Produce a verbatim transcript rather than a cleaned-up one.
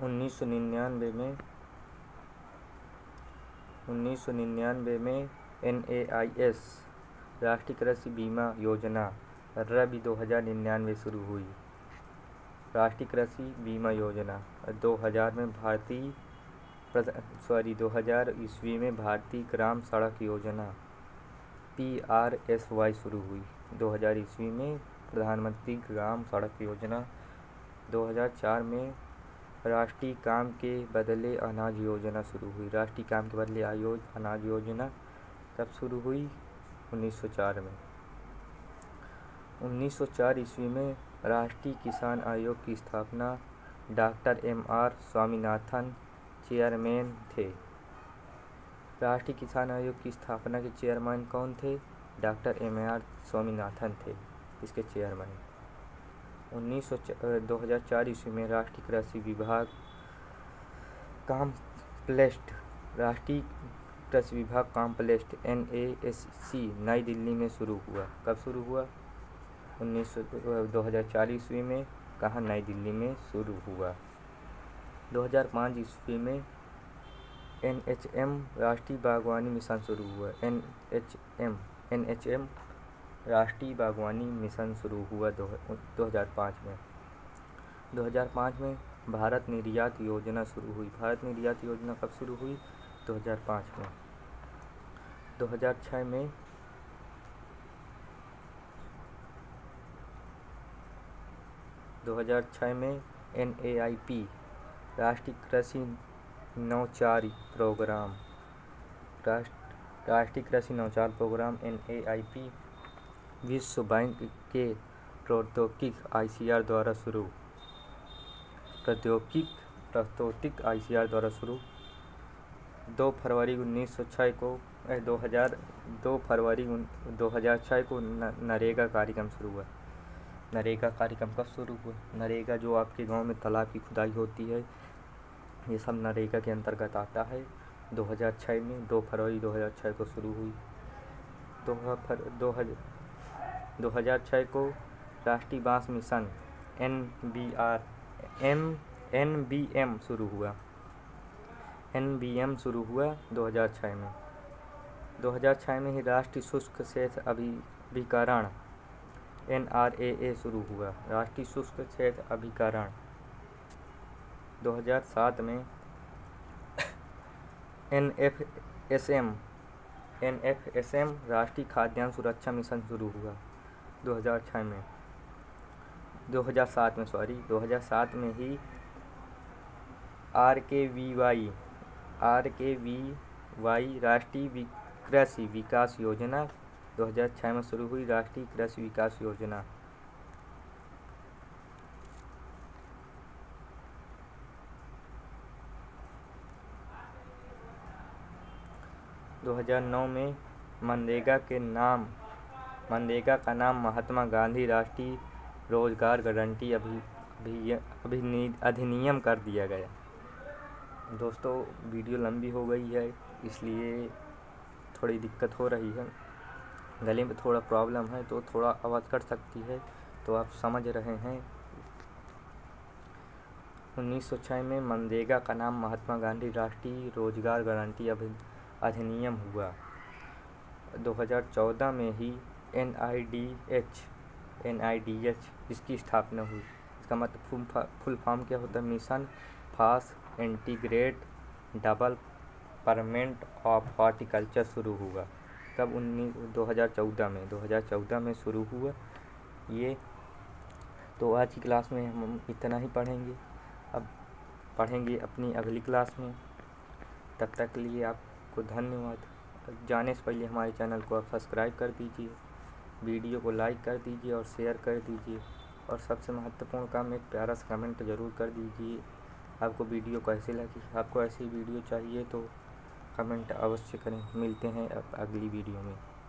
उन्नीस सौ निन्यानवे में उन्नीस सौ निन्यानवे में एन ए आई एस राष्ट्रीय कृषि बीमा योजना रबी दो हज़ार निन्यानवे शुरू हुई। राष्ट्रीय कृषि बीमा योजना दो हज़ार में भारतीय सॉरी दो हज़ार ईस्वी में भारतीय ग्राम सड़क योजना पी आर एस वाई शुरू हुई। दो हज़ार ईस्वी में प्रधानमंत्री ग्राम सड़क योजना। दो हज़ार चार में राष्ट्रीय काम के बदले अनाज योजना शुरू हुई। राष्ट्रीय काम के बदले आयोज अनाज योजना कब शुरू हुई? उन्नीस सौ चार में। उन्नीस सौ चार ईस्वी में राष्ट्रीय किसान आयोग की स्थापना doctor M R Swaminathan chairman थे। राष्ट्रीय किसान आयोग की स्थापना के चेयरमैन कौन थे? डॉक्टर एम आर स्वामीनाथन थे इसके चेयरमैन। उन्नीस सौ दो हज़ार चार ईस्वी में राष्ट्रीय कृषि विभाग कॉम्प्लेक्स राष्ट्रीय कृषि विभाग complex N A S C नई दिल्ली में शुरू हुआ। कब शुरू हुआ? उन्नीस सौ दो हज़ार चार ईस्वी में। कहाँ? नई दिल्ली में शुरू हुआ। दो हज़ार पाँच ईस्वी में एन एच एम राष्ट्रीय बागवानी मिशन शुरू हुआ। N H M N H M राष्ट्रीय बागवानी मिशन शुरू हुआ दो हज़ार पाँच में। दो हज़ार पाँच में भारत निर्यात योजना शुरू हुई। भारत निर्यात योजना कब शुरू हुई? दो हज़ार पाँच में। दो हज़ार छह में दो हज़ार छह में एन ए आई पी राष्ट्रीय कृषि नवाचार प्रोग्राम राष्ट्र राष्ट्रीय कृषि नवाचार program N A I P विश्व बैंक के प्रौद्योगिक आई सी आर द्वारा शुरू प्रौद्योगिक प्रौद्योगिक आई सी आर द्वारा शुरू दो फरवरी उन्नीस सौ छः को दो हज़ार दो फरवरी दो हज़ार छः को नरेगा कार्यक्रम शुरू हुआ। नरेगा कार्यक्रम कब शुरू हुआ? नरेगा जो आपके गांव में तालाब की खुदाई होती है, ये सब नरेगा के अंतर्गत आता है। दो हज़ार छह में दो फरवरी दो हज़ार छह को शुरू हुई। दो फर दो हज़ार दो हज़ार छह को राष्ट्रीय बांस mission N B R M N B M शुरू हुआ। एन बी एम शुरू हुआ दो हज़ार छह में। दो हज़ार छह में ही राष्ट्रीय शुष्क क्षेत्र अभिकरण एन आर ए ए शुरू हुआ। राष्ट्रीय शुष्क क्षेत्र अभिकरण दो हज़ार सात में N F S M N F S M राष्ट्रीय खाद्यान्न सुरक्षा मिशन शुरू हुआ दो हज़ार छह में दो हज़ार सात में सॉरी दो हज़ार सात में ही R K V Y R K V Y राष्ट्रीय कृषि विकास योजना दो हज़ार छह में शुरू हुई। राष्ट्रीय कृषि विकास योजना दो हज़ार नौ में मनरेगा के नाम मनरेगा का नाम महात्मा गांधी राष्ट्रीय रोजगार गारंटी अभी अधिनियम कर दिया गया। दोस्तों वीडियो लंबी हो गई है इसलिए थोड़ी दिक्कत हो रही है, गले में थोड़ा प्रॉब्लम है तो थोड़ा आवाज़ कट सकती है, तो आप समझ रहे हैं। उन्नीस सौ छह में मनरेगा का नाम महात्मा गांधी राष्ट्रीय रोजगार गारंटी अधिनियम हुआ। दो हज़ार चौदह में ही N I D H N I D H इसकी स्थापना हुई। इसका मतलब फुल फॉर्म क्या होता है? Mission for integrate development of horticulture शुरू हुआ। कब? उन्नीस दो हज़ार चौदह में दो हज़ार चौदह में शुरू हुआ ये। तो आज की क्लास में हम इतना ही पढ़ेंगे, अब पढ़ेंगे अपनी अगली क्लास में। तब तक के लिए आपको धन्यवाद। जाने से पहले हमारे चैनल को आप सब्सक्राइब कर दीजिए, वीडियो को लाइक कर दीजिए और शेयर कर दीजिए, और सबसे महत्वपूर्ण काम एक प्यारा सा कमेंट ज़रूर कर दीजिए आपको वीडियो कैसे लगी। आपको ऐसी वीडियो चाहिए तो कमेंट अवश्य करें। मिलते हैं अब अगली वीडियो में।